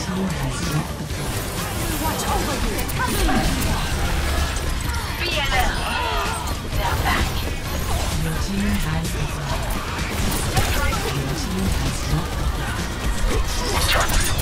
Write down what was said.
team has left the field. Watch over you. They're coming. BLL. They're back. Your team has the field. Your team has left the field.